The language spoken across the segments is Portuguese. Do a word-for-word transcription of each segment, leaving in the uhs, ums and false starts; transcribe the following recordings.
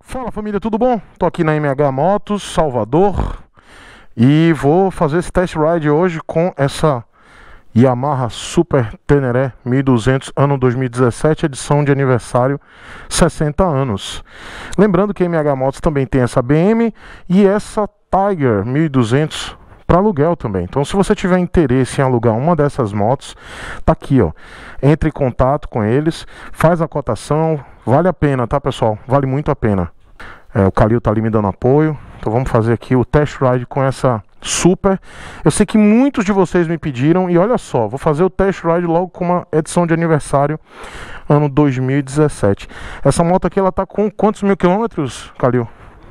Fala família, tudo bom? Tô aqui na M H Motos, Salvador, e vou fazer esse test ride hoje com essa Yamaha Super Teneré mil e duzentos, ano dois mil e dezessete, edição de aniversário, sessenta anos. Lembrando que a M H Motos também tem essa B M e essa Tiger mil e duzentos para aluguel também. Então, se você tiver interesse em alugar uma dessas motos, tá aqui, ó. Entre em contato com eles, faz a cotação, vale a pena, tá, pessoal? Vale muito a pena. É, o Calil tá ali me dando apoio. Então vamos fazer aqui o test ride com essa Super. Eu sei que muitos de vocês me pediram, e olha só, vou fazer o test ride logo com uma edição de aniversário, ano dois mil e dezessete. Essa moto aqui, ela tá com quantos mil quilômetros, Calil?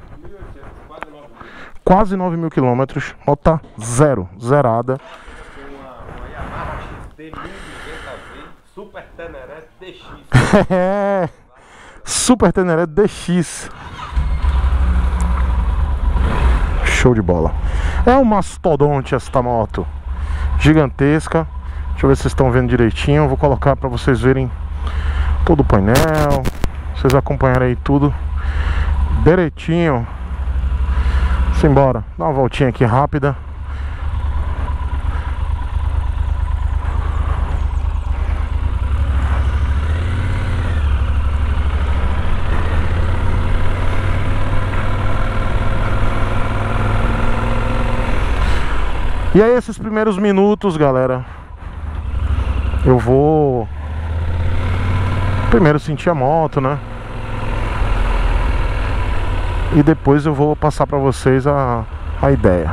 Quase nove mil quilômetros. Moto tá zero, zerada. Uma, uma Yamaha X T mil e duzentos V Super Teneré D X. É, Super Teneré D X. Show de bola. É um mastodonte esta moto, gigantesca. Deixa eu ver se vocês estão vendo direitinho. Vou colocar para vocês verem todo o painel, vocês acompanharem aí tudo direitinho. Simbora, dá uma voltinha aqui rápida. E aí, esses primeiros minutos, galera, eu vou primeiro sentir a moto, né? E depois eu vou passar para vocês a, a ideia.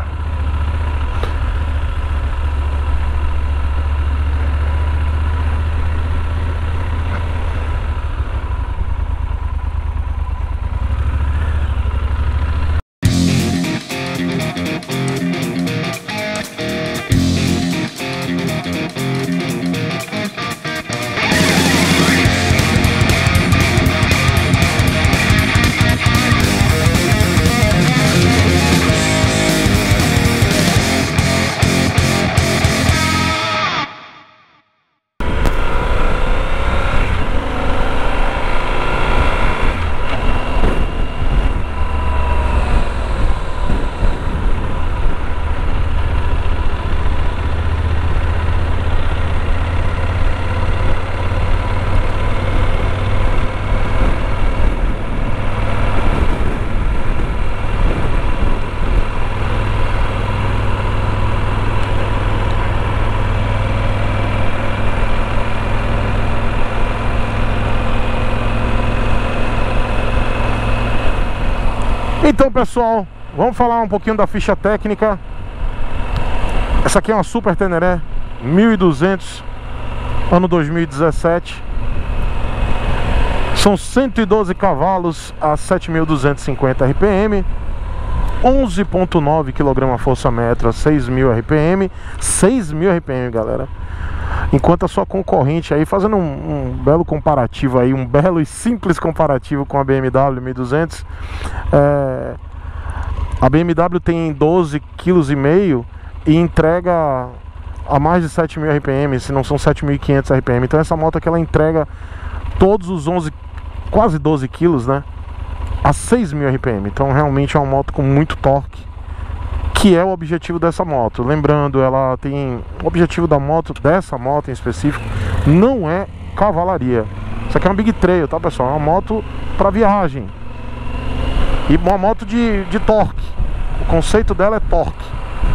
Então, pessoal, vamos falar um pouquinho da ficha técnica. Essa aqui é uma Super Teneré mil e duzentos, ano dois mil e dezessete. São cento e doze cavalos a sete mil duzentos e cinquenta R P M, onze vírgula nove quilograma-força-metro a seis mil R P M. seis mil R P M, galera. Enquanto a sua concorrente aí, fazendo um, um belo comparativo aí, um belo e simples comparativo com a B M W mil e duzentos, é, a B M W tem doze vírgula cinco quilos e entrega a mais de sete mil R P M, se não são sete mil e quinhentos R P M. Então essa moto aqui, ela entrega todos os onze, quase doze quilos, né, a seis mil R P M. Então realmente é uma moto com muito torque, que é o objetivo dessa moto. Lembrando, ela tem... O objetivo da moto, dessa moto em específico, não é cavalaria. Isso aqui é uma Big Trail, tá, pessoal? É uma moto para viagem. E uma moto de, de torque. O conceito dela é torque.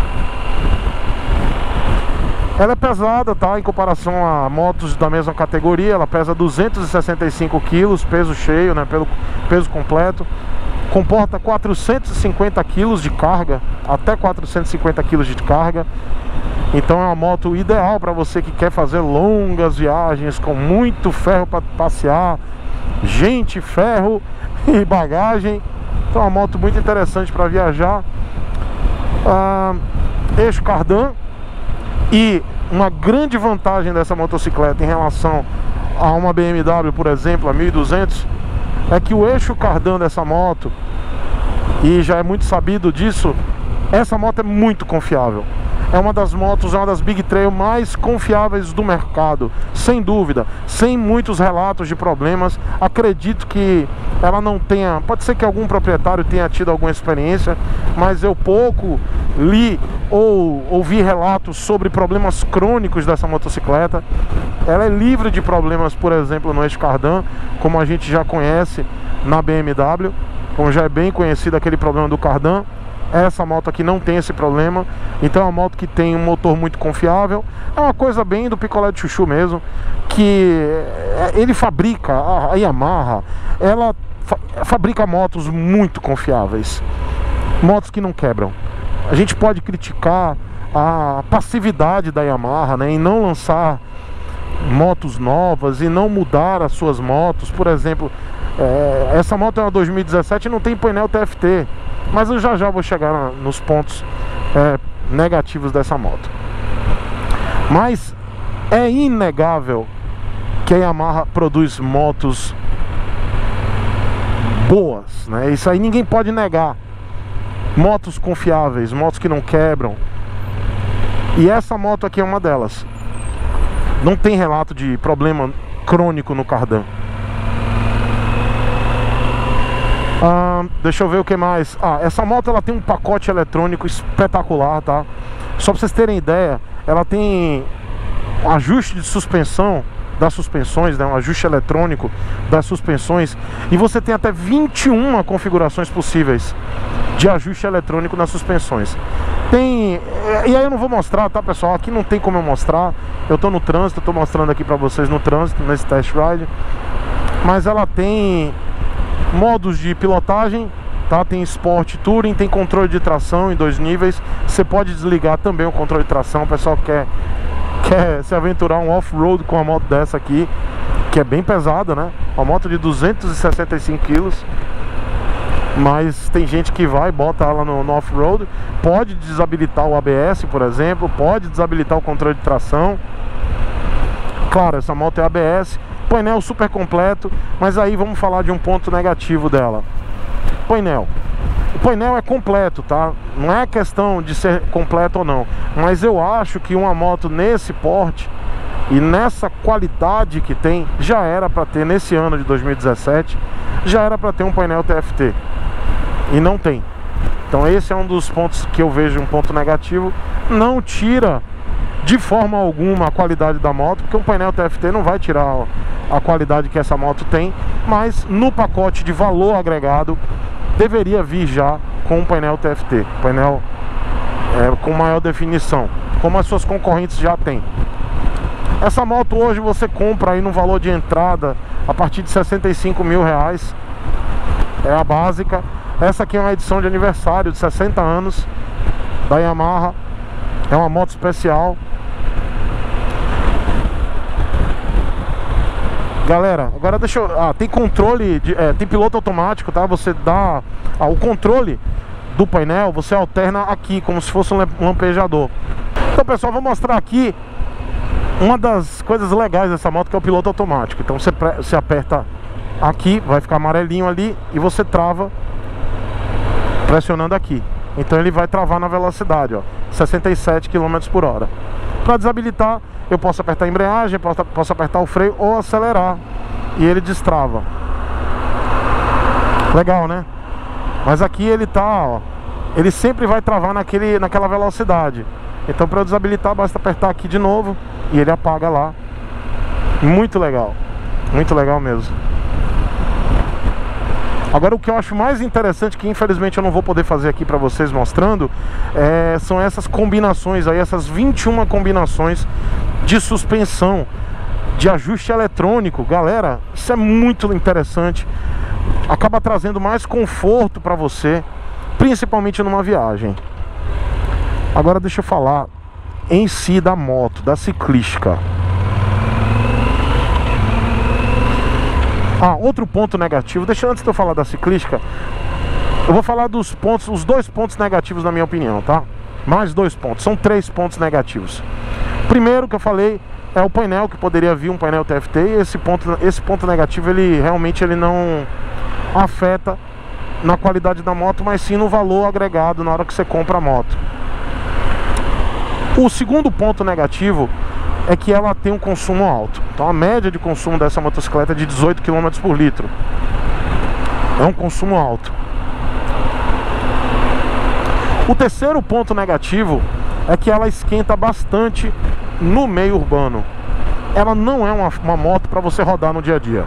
Ela é pesada, tá? Em comparação a motos da mesma categoria, ela pesa duzentos e sessenta e cinco quilos, peso cheio, né? Pelo peso completo. Comporta quatrocentos e cinquenta quilos de carga, até quatrocentos e cinquenta quilos de carga. Então é uma moto ideal para você que quer fazer longas viagens com muito ferro para passear, gente, ferro e bagagem. Então é uma moto muito interessante para viajar. ah, Eixo cardan. E uma grande vantagem dessa motocicleta em relação a uma B M W, por exemplo, a mil e duzentos, é que o eixo cardan dessa moto, e já é muito sabido disso, essa moto é muito confiável. é uma das motos, é uma das Big Trail mais confiáveis do mercado, sem dúvida, sem muitos relatos de problemas. Acredito que ela não tenha, pode ser que algum proprietário tenha tido alguma experiência, mas eu pouco li ou ouvi relatos sobre problemas crônicos dessa motocicleta. Ela é livre de problemas, por exemplo, no eixo cardan, como a gente já conhece na B M W, como já é bem conhecido aquele problema do cardan. Essa moto aqui não tem esse problema, então é uma moto que tem um motor muito confiável. É uma coisa bem do picolé de chuchu mesmo, que ele fabrica, a Yamaha, ela fa fabrica motos muito confiáveis, motos que não quebram. A gente pode criticar a passividade da Yamaha, né, em não lançar motos novas e não mudar as suas motos. Por exemplo, é, essa moto é uma dois mil e dezessete e não tem painel T F T, mas eu já já vou chegar na, nos pontos é, negativos dessa moto. Mas é inegável que a Yamaha produz motos boas, né? Isso aí ninguém pode negar. Motos confiáveis, motos que não quebram. E essa moto aqui é uma delas. Não tem relato de problema crônico no cardan. Ah, deixa eu ver o que mais. Ah, essa moto ela tem um pacote eletrônico espetacular, tá? Só pra vocês terem ideia, ela tem um ajuste de suspensão das suspensões, né? Um ajuste eletrônico das suspensões. E você tem até vinte e uma configurações possíveis de ajuste eletrônico nas suspensões. Tem... E aí eu não vou mostrar, tá, pessoal? Aqui não tem como eu mostrar. Eu tô no trânsito, tô mostrando aqui pra vocês no trânsito, nesse test ride. Mas ela tem modos de pilotagem, tá? Tem Sport Touring, tem controle de tração em dois níveis. Você pode desligar também o controle de tração. O pessoal quer, quer se aventurar um off-road com uma moto dessa aqui, que é bem pesada, né? Uma moto de duzentos e sessenta e cinco quilos. Mas tem gente que vai, bota ela no, no off-road. Pode desabilitar o A B S, por exemplo. Pode desabilitar o controle de tração. Claro, essa moto é A B S. Painel super completo. Mas aí vamos falar de um ponto negativo dela. Painel. O painel é completo, tá? Não é questão de ser completo ou não, mas eu acho que uma moto nesse porte e nessa qualidade que tem, já era para ter nesse ano de dois mil e dezessete, já era para ter um painel T F T. E não tem. Então esse é um dos pontos que eu vejo um ponto negativo. Não tira de forma alguma a qualidade da moto, porque um painel T F T não vai tirar a qualidade que essa moto tem, mas no pacote de valor agregado deveria vir já com um painel T F T, painel é, com maior definição, como as suas concorrentes já têm. Essa moto hoje você compra aí no valor de entrada a partir de sessenta e cinco mil reais, é a básica. Essa aqui é uma edição de aniversário de sessenta anos da Yamaha, é uma moto especial. Galera, agora deixa eu... Ah, tem controle, de, é, tem piloto automático, tá? Você dá ah, o controle do painel, você alterna aqui, como se fosse um lampejador. Então, pessoal, vou mostrar aqui uma das coisas legais dessa moto, que é o piloto automático. Então você, você aperta aqui, vai ficar amarelinho ali, e você trava pressionando aqui. Então ele vai travar na velocidade, ó, sessenta e sete quilômetros por hora. Para desabilitar, eu posso apertar a embreagem, posso, posso apertar o freio ou acelerar, e ele destrava. Legal, né? Mas aqui ele tá, ó, ele sempre vai travar naquele, naquela velocidade. Então para desabilitar basta apertar aqui de novo e ele apaga lá. Muito legal, muito legal mesmo. Agora o que eu acho mais interessante, que infelizmente eu não vou poder fazer aqui para vocês mostrando, é, são essas combinações aí, essas vinte e uma combinações de suspensão, de ajuste eletrônico. Galera, isso é muito interessante. Acaba trazendo mais conforto para você, principalmente numa viagem. Agora deixa eu falar em si da moto, da ciclística. Ah, outro ponto negativo, deixa antes de eu falar da ciclística, eu vou falar dos pontos, os dois pontos negativos na minha opinião, tá? Mais dois pontos, são três pontos negativos. Primeiro que eu falei é o painel, que poderia vir um painel T F T, e esse ponto, esse ponto negativo, ele realmente ele não afeta na qualidade da moto, mas sim no valor agregado na hora que você compra a moto. O segundo ponto negativo é que ela tem um consumo alto. Então a média de consumo dessa motocicleta é de dezoito quilômetros por litro. É um consumo alto. O terceiro ponto negativo é que ela esquenta bastante no meio urbano. Ela não é uma, uma moto para você rodar no dia a dia.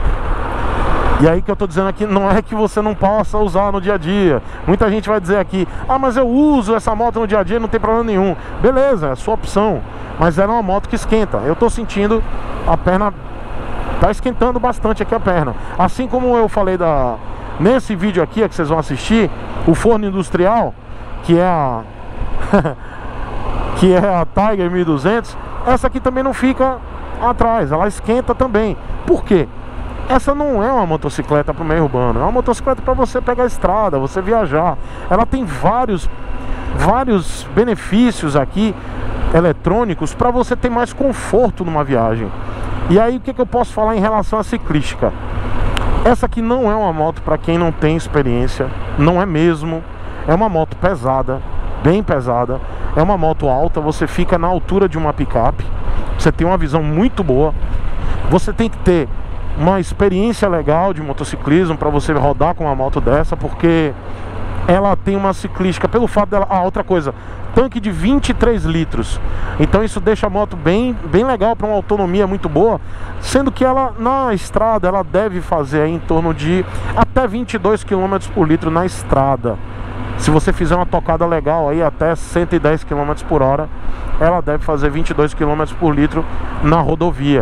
E aí que eu tô dizendo aqui, não é que você não possa usar no dia a dia. Muita gente vai dizer aqui, ah, mas eu uso essa moto no dia a dia, não tem problema nenhum. Beleza, é a sua opção. Mas ela é uma moto que esquenta. Eu tô sentindo a perna, tá esquentando bastante aqui a perna. Assim como eu falei da nesse vídeo aqui que vocês vão assistir, o forno industrial, que é a que é a Tiger mil e duzentos, essa aqui também não fica atrás, ela esquenta também. Por quê? Essa não é uma motocicleta para o meio urbano, é uma motocicleta para você pegar a estrada, você viajar. Ela tem vários vários benefícios aqui eletrônicos para você ter mais conforto numa viagem. E aí o que, que eu posso falar em relação à ciclística? Essa aqui não é uma moto para quem não tem experiência, não é mesmo. É uma moto pesada, bem pesada. É uma moto alta, você fica na altura de uma picape. Você tem uma visão muito boa. Você tem que ter uma experiência legal de motociclismo para você rodar com uma moto dessa, porque ela tem uma ciclística, pelo fato dela... Ah, outra coisa, tanque de vinte e três litros. Então isso deixa a moto bem, bem legal para uma autonomia muito boa, sendo que ela na estrada ela deve fazer aí em torno de até vinte e dois quilômetros por litro na estrada. Se você fizer uma tocada legal aí até cento e dez quilômetros por hora, ela deve fazer vinte e dois quilômetros por litro na rodovia.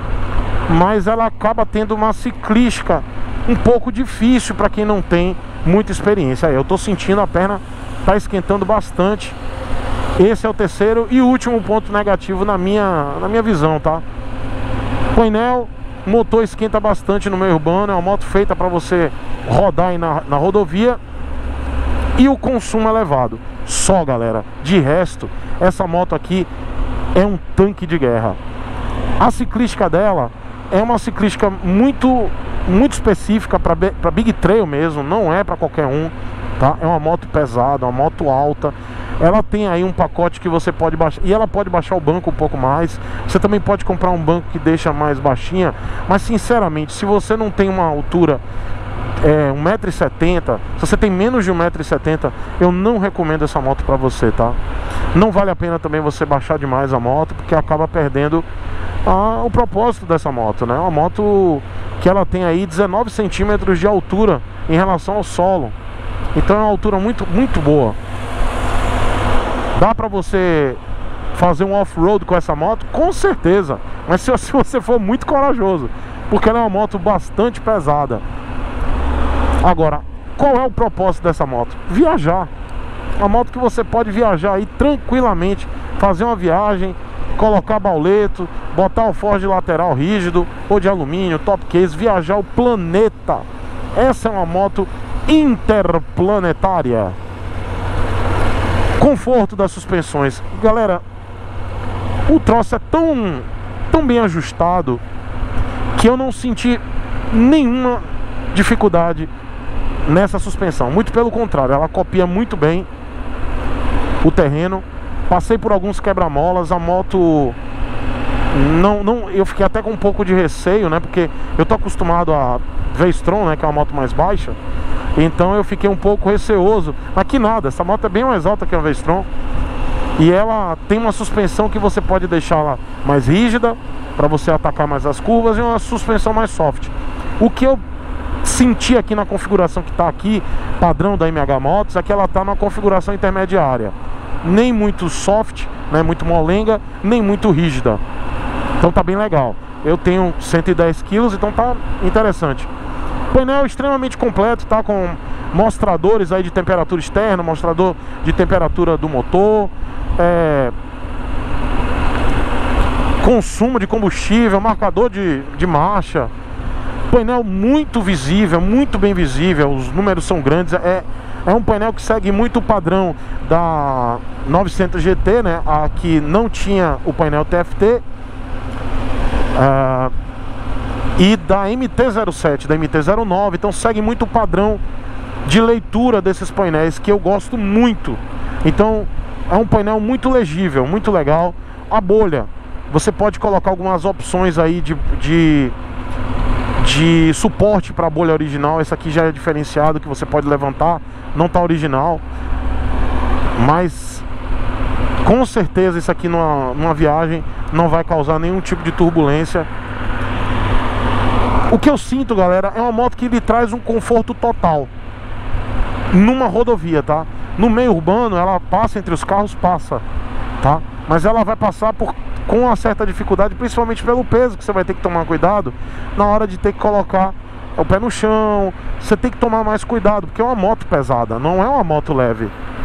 Mas ela acaba tendo uma ciclística um pouco difícil para quem não tem muita experiência. Aí eu tô sentindo a perna tá esquentando bastante. Esse é o terceiro e último ponto negativo na minha, na minha visão, tá? Painel, motor esquenta bastante no meio urbano. É uma moto feita para você rodar aí na, na rodovia. E o consumo elevado. Só, galera. De resto, essa moto aqui é um tanque de guerra. A ciclística dela é uma ciclística muito, muito específica para Big Trail mesmo. Não é para qualquer um, tá? É uma moto pesada, uma moto alta. Ela tem aí um pacote que você pode baixar. E ela pode baixar o banco um pouco mais. Você também pode comprar um banco que deixa mais baixinha. Mas sinceramente, se você não tem uma altura É, um metro e setenta, se você tem menos de um metro e setenta, eu não recomendo essa moto pra você, tá? Não vale a pena também você baixar demais a moto, porque acaba perdendo a, o propósito dessa moto, né? Uma moto que ela tem aí dezenove centímetros de altura em relação ao solo. Então é uma altura muito, muito boa. Dá pra você fazer um off-road com essa moto? Com certeza. Mas se, se você for muito corajoso, porque ela é uma moto bastante pesada. Agora, qual é o propósito dessa moto? Viajar. Uma moto que você pode viajar aí tranquilamente, fazer uma viagem, colocar bauleto, botar o forge lateral rígido ou de alumínio, top case, viajar o planeta. Essa é uma moto interplanetária. Conforto das suspensões. Galera, o troço é tão, tão bem ajustado que eu não senti nenhuma dificuldade nessa suspensão. Muito pelo contrário, ela copia muito bem o terreno. Passei por alguns quebra-molas. A moto não, não, eu fiquei até com um pouco de receio, né? Porque eu tô acostumado a V-Strom, né? Que é uma moto mais baixa. Então eu fiquei um pouco receoso. Mas que nada, essa moto é bem mais alta que a V-Strom. E ela tem uma suspensão que você pode deixá-la mais rígida para você atacar mais as curvas, e uma suspensão mais soft. O que eu senti aqui na configuração que está aqui, padrão da M H Motos, é que ela está na configuração intermediária. Nem muito soft, né, muito molenga, nem muito rígida. Então tá bem legal. Eu tenho cento e dez quilos, então tá interessante. Painel extremamente completo, tá com mostradores aí de temperatura externa, mostrador de temperatura do motor, é... consumo de combustível, marcador de, de marcha. Painel muito visível, muito bem visível, os números são grandes. É, é um painel que segue muito o padrão da novecentos G T, né? A que não tinha o painel T F T, uh, e da M T zero sete, da M T zero nove. Então segue muito o padrão de leitura desses painéis, que eu gosto muito. Então é um painel muito legível, muito legal. A bolha, você pode colocar algumas opções aí de, de, de suporte para a bolha original. Esse aqui já é diferenciado, que você pode levantar, não tá original, mas com certeza isso aqui numa, numa viagem não vai causar nenhum tipo de turbulência. O que eu sinto, galera, é uma moto que lhe traz um conforto total numa rodovia, tá? No meio urbano ela passa entre os carros, passa, tá? Mas ela vai passar por, com uma certa dificuldade, principalmente pelo peso, que você vai ter que tomar cuidado na hora de ter que colocar o pé no chão. Você tem que tomar mais cuidado, porque é uma moto pesada, não é uma moto leve.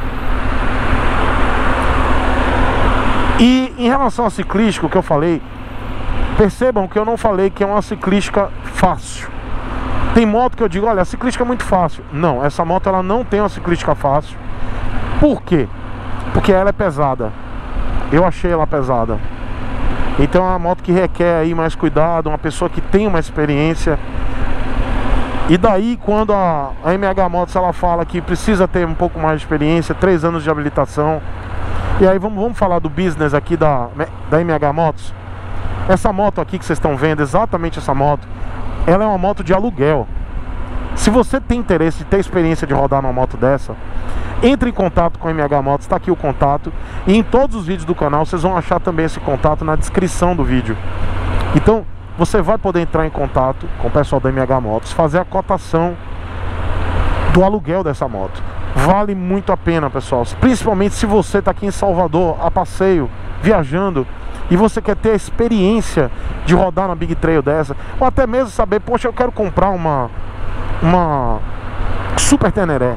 E em relação ao ciclístico que eu falei, percebam que eu não falei que é uma ciclística fácil. Tem moto que eu digo, olha, a ciclística é muito fácil. Não, essa moto ela não tem uma ciclística fácil. Por quê? Porque ela é pesada. Eu achei ela pesada. Então é uma moto que requer aí mais cuidado, uma pessoa que tem uma experiência. E daí quando a, a M H Motos ela fala que precisa ter um pouco mais de experiência, três anos de habilitação. E aí vamos, vamos falar do business aqui da, da M H Motos. Essa moto aqui que vocês estão vendo, exatamente essa moto, ela é uma moto de aluguel. Se você tem interesse de ter experiência de rodar numa moto dessa, entre em contato com a M H Motos, está aqui o contato. E em todos os vídeos do canal vocês vão achar também esse contato na descrição do vídeo. Então você vai poder entrar em contato com o pessoal da M H Motos, fazer a cotação do aluguel dessa moto. Vale muito a pena, pessoal. Principalmente se você está aqui em Salvador a passeio, viajando, e você quer ter a experiência de rodar na Big Trail dessa, ou até mesmo saber, poxa, eu quero comprar uma uma Super Teneré.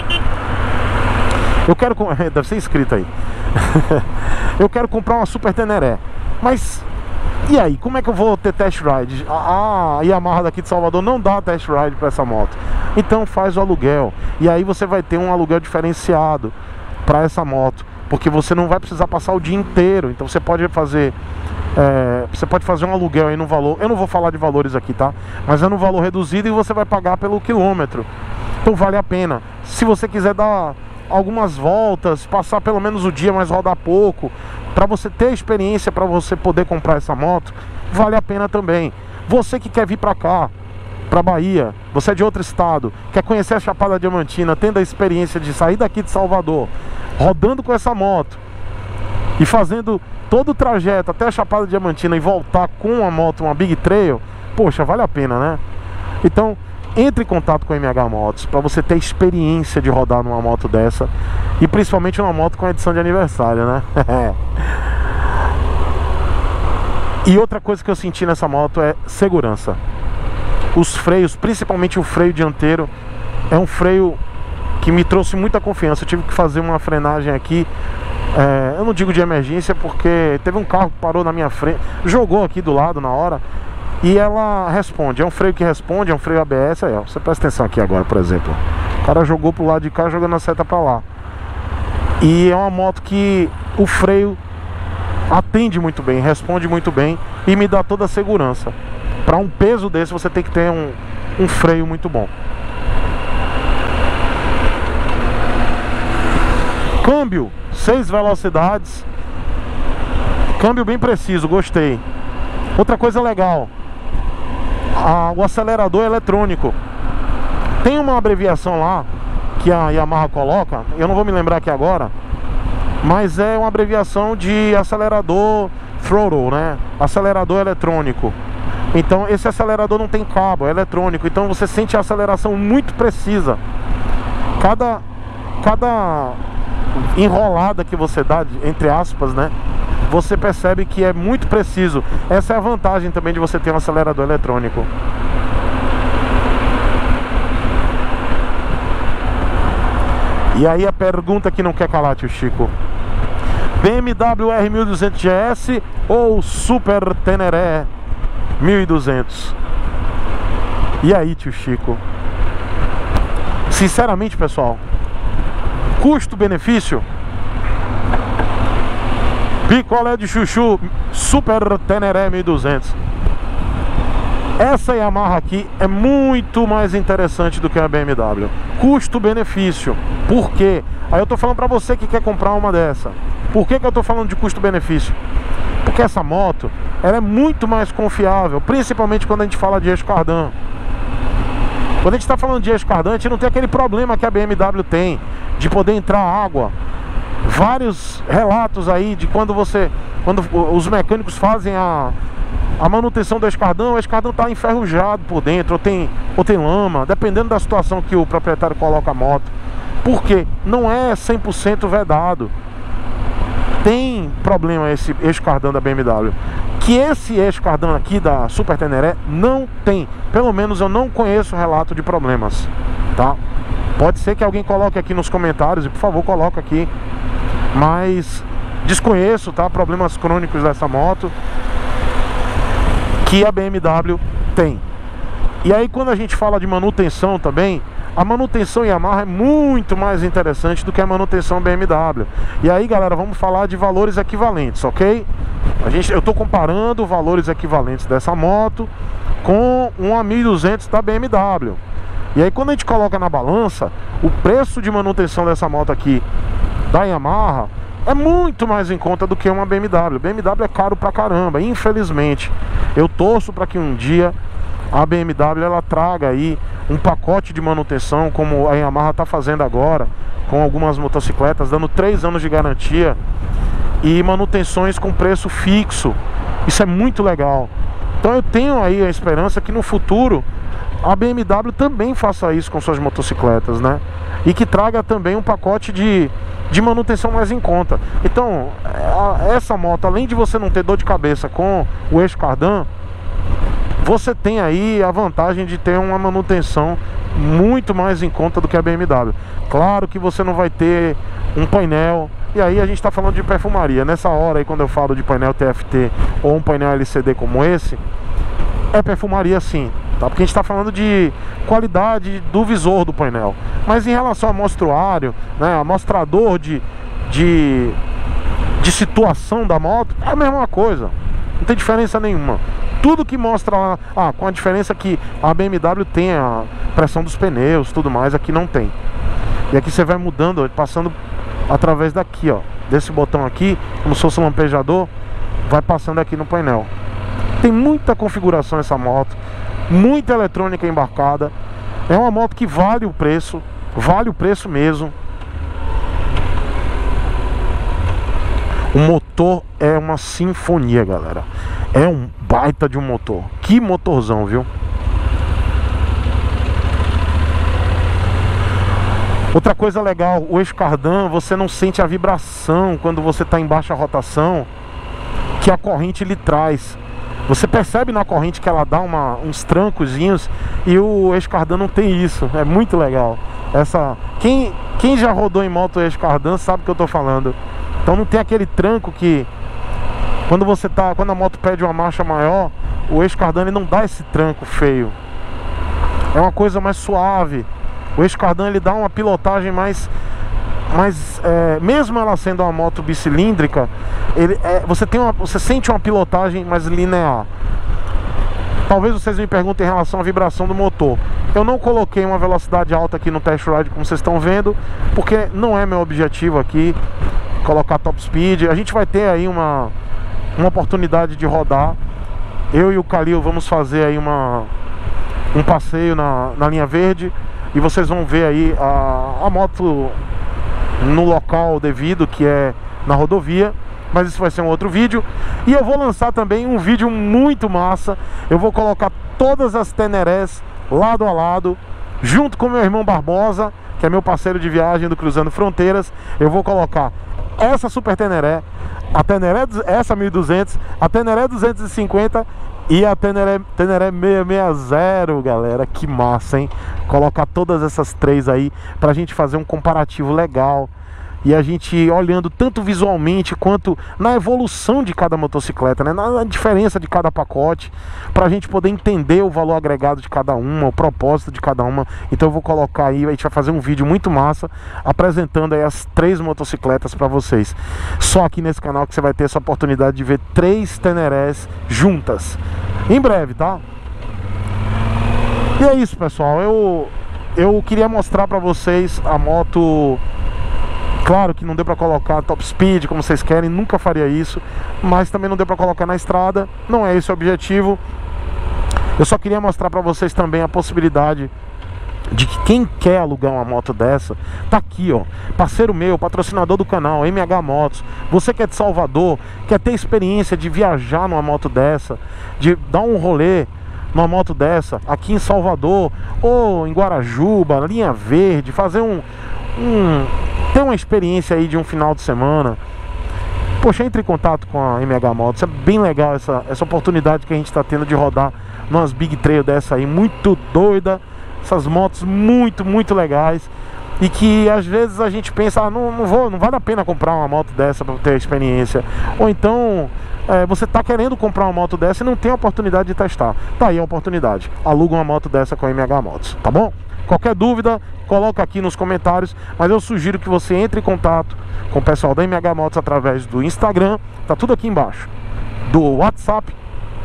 Eu quero, deve ser escrito aí. Eu quero comprar uma Super Teneré. Mas e aí, como é que eu vou ter test ride? A, a Yamaha daqui de Salvador não dá test ride para essa moto. Então faz o aluguel. E aí você vai ter um aluguel diferenciado para essa moto, porque você não vai precisar passar o dia inteiro. Então você pode fazer é, você pode fazer um aluguel aí no valor, eu não vou falar de valores aqui, tá? Mas é no valor reduzido e você vai pagar pelo quilômetro. Então vale a pena. Se você quiser dar algumas voltas, passar pelo menos o dia, mas rodar pouco, para você ter experiência, para você poder comprar essa moto, vale a pena também. Você que quer vir para cá, para Bahia, você é de outro estado, quer conhecer a Chapada Diamantina, tendo a experiência de sair daqui de Salvador, rodando com essa moto e fazendo todo o trajeto até a Chapada Diamantina e voltar com a moto, uma Big Trail, poxa, vale a pena, né? Então entre em contato com a M H Motos para você ter experiência de rodar numa moto dessa, e principalmente uma moto com edição de aniversário, né? E outra coisa que eu senti nessa moto é segurança. Os freios, principalmente o freio dianteiro, é um freio que me trouxe muita confiança. Eu tive que fazer uma frenagem aqui, é, eu não digo de emergência, porque teve um carro que parou na minha frente, jogou aqui do lado na hora, e ela responde. É um freio que responde, é um freio A B S. Aí, ó, você presta atenção aqui agora, por exemplo. O cara jogou pro lado de cá, jogando a seta pra lá. E é uma moto que o freio atende muito bem, responde muito bem e me dá toda a segurança. Para um peso desse você tem que ter um, um freio muito bom. Câmbio, seis velocidades. Câmbio bem preciso, gostei. Outra coisa legal, a, o acelerador eletrônico. Tem uma abreviação lá que a Yamaha coloca, eu não vou me lembrar aqui agora, mas é uma abreviação de acelerador throttle, né? Acelerador eletrônico. Então esse acelerador não tem cabo, é eletrônico. Então você sente a aceleração muito precisa. Cada, cada enrolada que você dá, entre aspas, né, você percebe que é muito preciso. Essa é a vantagem também de você ter um acelerador eletrônico. E aí a pergunta que não quer calar, tio Chico: B M W R mil e duzentos G S ou Super Teneré mil e duzentos? E aí, tio Chico? Sinceramente, pessoal, custo-benefício, picolé de chuchu Super Teneré mil e duzentos. Essa Yamaha aqui é muito mais interessante do que a B M W. Custo-benefício. Por quê? Aí eu tô falando pra você que quer comprar uma dessa. Por que que eu tô falando de custo-benefício? Porque essa moto, ela é muito mais confiável, principalmente quando a gente fala de eixo cardan. Quando a gente tá falando de eixo cardan, a gente não tem aquele problema que a B M W tem, de poder entrar água. Vários relatos aí de quando você, quando os mecânicos fazem a, a manutenção do eixo cardan, o eixo cardan tá enferrujado por dentro, ou tem, ou tem lama, dependendo da situação que o proprietário coloca a moto. Por quê? Não é cem por cento vedado. Tem problema esse eixo cardan da B M W. Que esse eixo cardan aqui da Super Teneré não tem. Pelo menos eu não conheço relato de problemas, tá? Pode ser que alguém coloque aqui nos comentários, e por favor coloca aqui. Mas desconheço, tá? Problemas crônicos dessa moto que a B M W tem. E aí quando a gente fala de manutenção também, a manutenção Yamaha é muito mais interessante do que a manutenção B M W. E aí, galera, vamos falar de valores equivalentes, ok? A gente, eu estou comparando valores equivalentes dessa moto com uma mil e duzentos da B M W. E aí, quando a gente coloca na balança, o preço de manutenção dessa moto aqui da Yamaha é muito mais em conta do que uma B M W. B M W é caro pra caramba, infelizmente. Eu torço para que um dia a B M W ela traga aí um pacote de manutenção, como a Yamaha está fazendo agora com algumas motocicletas, dando três anos de garantia e manutenções com preço fixo. Isso é muito legal. Então eu tenho aí a esperança que no futuro a B M W também faça isso com suas motocicletas, né? E que traga também um pacote de, de manutenção mais em conta. Então a, essa moto, além de você não ter dor de cabeça com o eixo cardan, você tem aí a vantagem de ter uma manutenção muito mais em conta do que a B M W. Claro que você não vai ter um painel, e aí a gente está falando de perfumaria. Nessa hora aí, quando eu falo de painel T F T ou um painel L C D como esse, é perfumaria sim, tá? Porque a gente está falando de qualidade do visor do painel. Mas em relação ao mostruário, né, amostrador de, de, de situação da moto, é a mesma coisa. Não tem diferença nenhuma. Tudo que mostra lá, ah, com a diferença que a B M W tem a pressão dos pneus, tudo mais, aqui não tem. E aqui você vai mudando, passando através daqui, ó, desse botão aqui, como se fosse um lampejador, vai passando aqui no painel. Tem muita configuração essa moto, muita eletrônica embarcada. É uma moto que vale o preço, vale o preço mesmo. O motor é uma sinfonia, galera. É um baita de um motor. Que motorzão, viu? Outra coisa legal, o eixo cardan, você não sente a vibração quando você está em baixa rotação que a corrente lhe traz. Você percebe na corrente que ela dá uma, uns trancozinhos, e o eixo cardan não tem isso. É muito legal. Essa, quem, quem já rodou em moto eixo cardan sabe o que eu tô falando. Então não tem aquele tranco que quando você tá, quando a moto pede uma marcha maior, o eixo cardan ele não dá esse tranco feio. É uma coisa mais suave. O eixo cardan ele dá uma pilotagem mais, mais é, mesmo ela sendo uma moto bicilíndrica, ele é, você tem uma, você sente uma pilotagem mais linear. Talvez vocês me perguntem em relação à vibração do motor. Eu não coloquei uma velocidade alta aqui no test ride, como vocês estão vendo, porque não é meu objetivo aqui colocar top speed. A gente vai ter aí uma, uma oportunidade de rodar. Eu e o Calil vamos fazer aí uma, um passeio na, na linha verde, e vocês vão ver aí a, a moto no local devido, que é na rodovia. Mas isso vai ser um outro vídeo. E eu vou lançar também um vídeo muito massa. Eu vou colocar todas as Tenerés lado a lado, junto com meu irmão Barbosa, que é meu parceiro de viagem do Cruzando Fronteiras. Eu vou colocar essa Super Teneré, a Teneré, essa mil e duzentos, a Teneré duzentos e cinquenta e a Teneré, Teneré seiscentos e sessenta, galera. Que massa, hein? Colocar todas essas três aí pra gente fazer um comparativo legal. E a gente olhando tanto visualmente quanto na evolução de cada motocicleta, né? Na diferença de cada pacote, pra gente poder entender o valor agregado de cada uma, o propósito de cada uma. Então eu vou colocar aí, a gente vai fazer um vídeo muito massa apresentando aí as três motocicletas pra vocês. Só aqui nesse canal que você vai ter essa oportunidade de ver três Tenerés juntas. Em breve, tá? E é isso, pessoal. Eu, eu queria mostrar pra vocês a moto. Claro que não deu pra colocar top speed como vocês querem, nunca faria isso. Mas também não deu pra colocar na estrada. Não é esse o objetivo. Eu só queria mostrar pra vocês também a possibilidade de que quem quer alugar uma moto dessa, tá aqui, ó, parceiro meu, patrocinador do canal, M H Motos. Você que é de Salvador, quer ter experiência de viajar numa moto dessa, de dar um rolê numa moto dessa, aqui em Salvador, ou em Guarajuba, Linha Verde, fazer um, um ter uma experiência aí de um final de semana. Poxa, entre em contato com a M H Motos. É bem legal essa, essa oportunidade que a gente está tendo de rodar numas Big Trail dessa aí, muito doida. Essas motos muito, muito legais. E que às vezes a gente pensa, ah, não, não, vou, não vale a pena comprar uma moto dessa para ter experiência. Ou então é, você está querendo comprar uma moto dessa e não tem a oportunidade de testar. Tá aí a oportunidade. Aluga uma moto dessa com a M H Motos, tá bom? Qualquer dúvida, coloca aqui nos comentários. Mas eu sugiro que você entre em contato com o pessoal da M H Motos através do Instagram. Tá tudo aqui embaixo. Do WhatsApp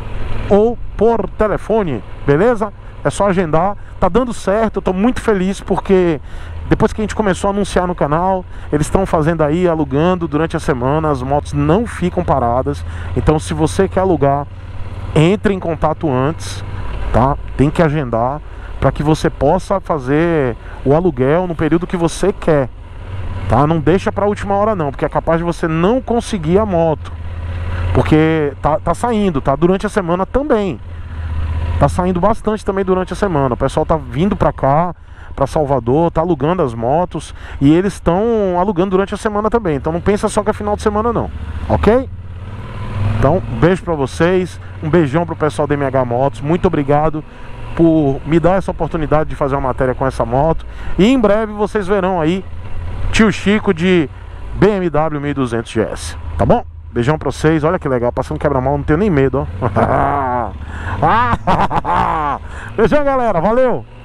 ou por telefone, beleza? É só agendar. Tá dando certo, eu tô muito feliz porque depois que a gente começou a anunciar no canal, eles estão fazendo aí, alugando durante a semana. As motos não ficam paradas. Então se você quer alugar, entre em contato antes, tá? Tem que agendar para que você possa fazer o aluguel no período que você quer, tá? Não deixa pra última hora não, porque é capaz de você não conseguir a moto. Porque tá, tá saindo, tá? Durante a semana também. Tá saindo bastante também durante a semana. O pessoal tá vindo pra cá, pra Salvador, tá alugando as motos. E eles estão alugando durante a semana também. Então não pensa só que é final de semana não, ok? Então, um beijo pra vocês. Um beijão pro pessoal da M H Motos. Muito obrigado por me dar essa oportunidade de fazer uma matéria com essa moto. E em breve vocês verão aí Tio Chico de B M W mil e duzentos G S. Tá bom? Beijão pra vocês, olha que legal, passando quebra-mão, não tenho nem medo, ó. Beijão, galera, valeu!